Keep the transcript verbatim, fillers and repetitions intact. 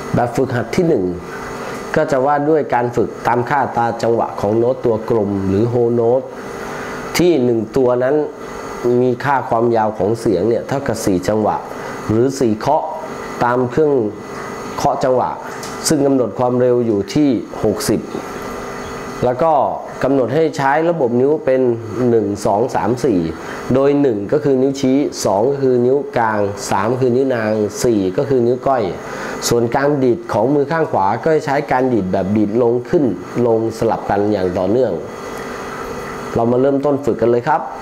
แบบฝึกหัดที่หนึ่งก็จะว่าด้วยการฝึกตามค่าตาจังหวะของโน้ตตัวกลมหรือโฮโน้ตที่หนึ่งตัวนั้นมีค่าความยาวของเสียงเนี่ยเท่ากับสี่จังหวะหรือสี่เคาะตามเครื่องเคาะจังหวะซึ่งกำหนดความเร็วอยู่ที่หกสิบแล้วก็กำหนดให้ใช้ระบบนิ้วเป็นหนึ่ง สอง สาม สี่โดยหนึ่งก็คือนิ้วชี้สองก็คือนิ้วกลางสามคือนิ้วนางสี่ก็คือนิ้วก้อยส่วนการดีดของมือข้างขวาก็ใช้การดีดแบบดีดลงขึ้นลงสลับกันอย่างต่อเนื่องเรามาเริ่มต้นฝึกกันเลยครับ